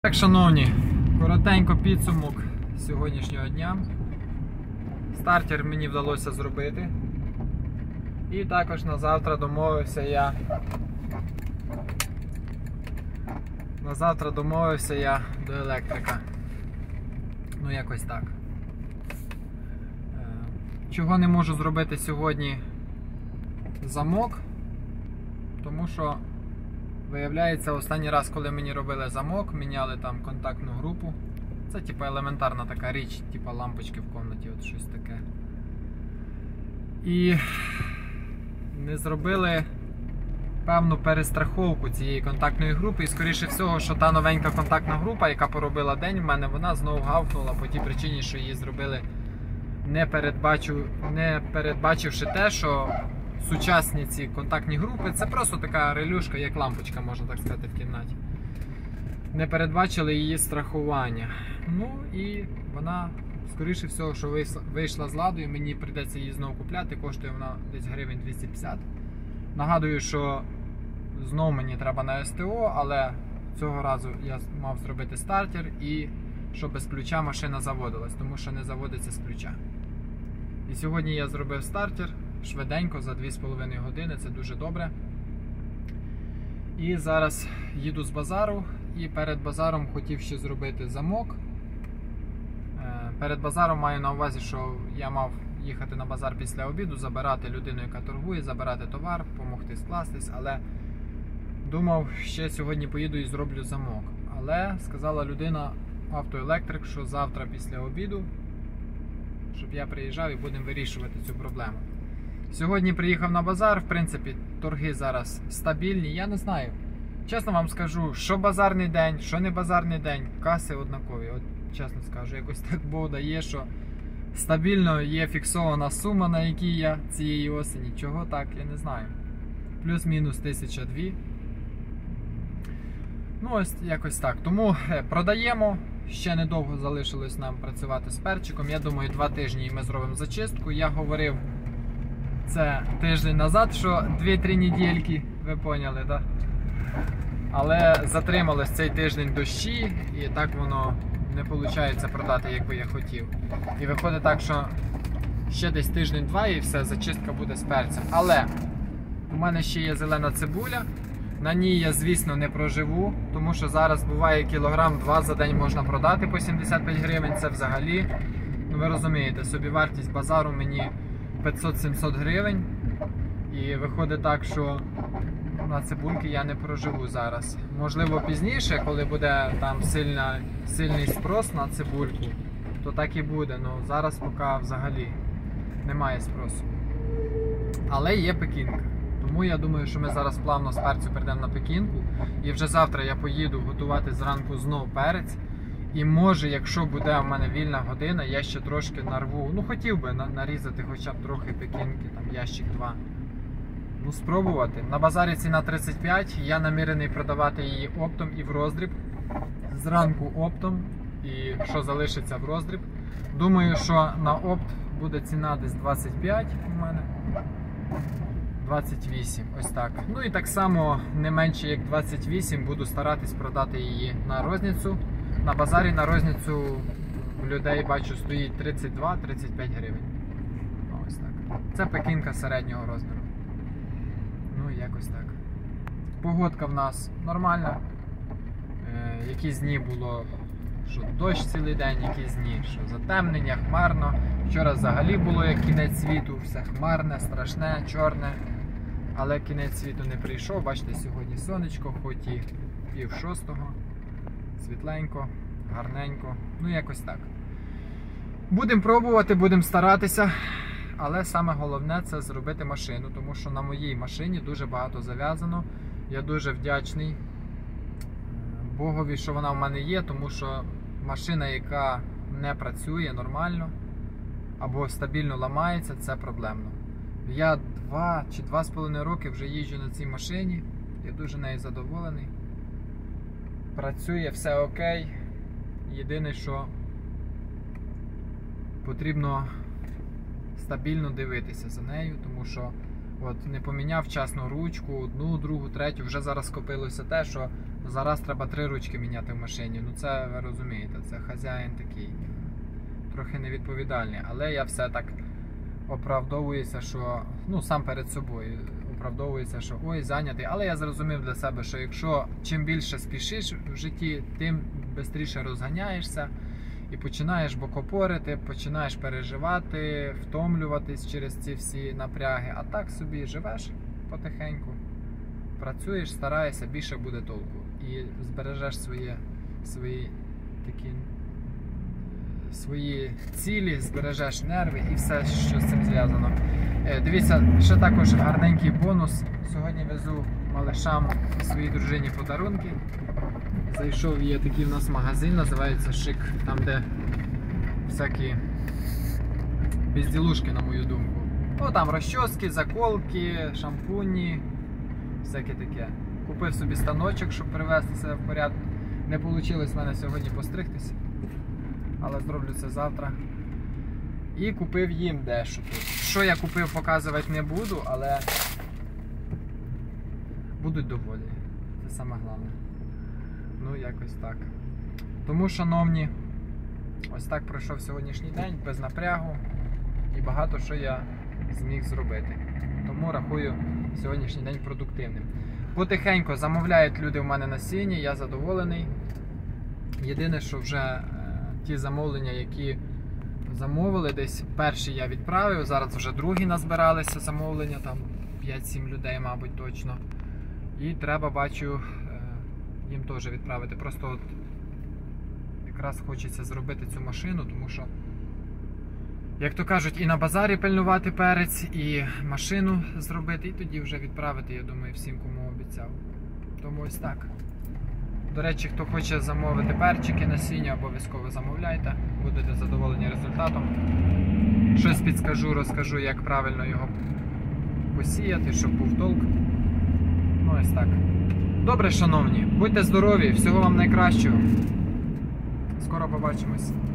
Так, шановні, коротенько підсумок сьогоднішнього дня. Стартер мені вдалося зробити. І також на завтра домовився я до електрика. Ну, якось так. Чого не можу зробити сьогодні замок? Тому що, виявляється, останній раз, коли мені робили замок, міняли там контактну групу. Це типу елементарна така річ, типу лампочки в кімнаті, от щось таке. І не зробили певну перестраховку цієї контактної групи. І скоріше всього, що та новенька контактна група, яка поробила день в мене, вона знову гавкнула по тій причині, що її зробили, не передбачивши те, що сучасні ці контактні групи, це просто така релюшка, як лампочка, можна так сказати, в кімнаті. Не передбачили її страхування. Ну і вона, скоріше всього, що вийшла з ладу, і мені прийдеться її знову купляти, коштує вона десь гривень 250. Нагадую, що знову мені треба на СТО, але цього разу я мав зробити стартер і щоб без ключа машина заводилась, тому що не заводиться з ключа. І сьогодні я зробив стартер швиденько, за 2,5 години, це дуже добре. І зараз їду з базару, і перед базаром хотів ще зробити замок. Перед базаром маю на увазі, що я мав їхати на базар після обіду, забирати людину, яка торгує, забирати товар, допомогти скластись, але думав, ще сьогодні поїду і зроблю замок. Але сказала людина, автоелектрик, що завтра після обіду, щоб я приїжджав і будемо вирішувати цю проблему. Сьогодні приїхав на базар, в принципі, торги зараз стабільні, я не знаю. Чесно вам скажу, що базарний день, що не базарний день, каси однакові. От чесно скажу, якось так Бог дає, що стабільно є фіксована сума, на якій я цієї осені. Чого так, я не знаю. Плюс-мінус 1002. Ну ось якось так. Тому продаємо. Ще недовго залишилось нам працювати з перчиком. Я думаю, 2 тижні і ми зробимо зачистку. Я говорив це тиждень назад, що 2-3 недільки, ви поняли, так? Але затрималось цей тиждень дощі, і так воно не виходить продати, як би я хотів. І виходить так, що ще десь тиждень-два і все, зачистка буде з перцем. Але у мене ще є зелена цибуля. На ній я, звісно, не проживу, тому що зараз буває кілограм-2 за день можна продати по 75 гривень. Це взагалі, ну ви розумієте, собівартість базару мені 500-700 гривень. І виходить так, що на цибульки я не проживу зараз. Можливо, пізніше, коли буде там сильний спрос на цибульку, то так і буде. Ну зараз поки взагалі немає спросу. Але є пекінка. Тому я думаю, що ми зараз плавно з перцю перейдемо на пекінку. І вже завтра я поїду готувати зранку знов перець. І може, якщо буде в мене вільна година, я ще трошки нарву. Ну хотів би нарізати хоча б трохи пекінки, там ящик 2. Ну спробувати. На базарі ціна 35, я намірений продавати її оптом і в роздріб. Зранку оптом і що залишиться в роздріб. Думаю, що на опт буде ціна десь 25 у мене. 28, ось так. Ну і так само не менше як 28 буду старатись продати її на розницю. На базарі на розницю у людей бачу стоїть 32-35 гривень. Ось так. Це пекінка середнього розміру. Ну якось так. Погодка в нас нормальна. Якісь дні було, що дощ цілий день, якісь дні, що затемнення, хмарно. Вчора взагалі було як кінець світу, все хмарне, страшне, чорне. Але кінець світу не прийшов. Бачите, сьогодні сонечко, хоч і 5:30. Світленько, гарненько. Ну якось так. Будемо пробувати, будемо старатися. Але саме головне це зробити машину, тому що на моїй машині дуже багато зав'язано. Я дуже вдячний Богові, що вона в мене є, тому що машина, яка не працює нормально або стабільно ламається, це проблемно. Я 2 чи 2,5 роки вже їжджу на цій машині, я дуже нею задоволений. Працює все окей. Єдине, що потрібно стабільно дивитися за нею, тому що от не поміняв вчасно ручку, одну, другу, третю, вже зараз скопилося те, що Зараз треба 3 ручки міняти в машині. Ну це ви розумієте, це хазяїн такий. Трохи невідповідальний. Але я все так оправдовуюся, що, ну, сам перед собою оправдовується, що ой, зайнятий. Але я зрозумів для себе, що якщо чим більше спішиш в житті, тим швидше розганяєшся і починаєш бокопорити, починаєш переживати, втомлюватись через ці всі напряги. А так собі живеш потихеньку, працюєш, стараєшся, більше буде толку. І збережеш свої цілі, збережеш нерви і все, що з цим зв'язано. Дивіться, ще також гарненький бонус. Сьогодні везу малишам своїй дружині подарунки. Зайшов, є такий в нас магазин, називається Шик, там де всякі безділушки, на мою думку. Ну там розчоски, заколки, шампуні, всяке таке. Купив собі станочок, щоб привести себе в порядок. Не вийшло в мене сьогодні постригтися, але зроблю це завтра. І купив їм дещо тут. Що я купив, показувати не буду, але будуть доволі. Це саме головне. Ну, якось так. Тому, шановні, ось так пройшов сьогоднішній день, без напрягу. І багато що я зміг зробити. Тому рахую сьогоднішній день продуктивним. Потихеньку замовляють люди в мене насіння, я задоволений. Єдине, що вже ті замовлення, які замовили, десь перші я відправив, зараз вже другі назбиралися замовлення, там 5-7 людей, мабуть, точно. І треба, бачу, їм теж відправити. Просто от якраз хочеться зробити цю машину, тому що, як то кажуть, і на базарі пильнувати перець, і машину зробити, і тоді вже відправити, я думаю, всім, кому обіцяв. Тому ось так. До речі, хто хоче замовити перчики, насіння, обов'язково замовляйте, будете задоволені результатом. Щось підскажу, розкажу, як правильно його посіяти, щоб був толк. Ну ось так. Добре, шановні, будьте здорові, всього вам найкращого. Скоро побачимось.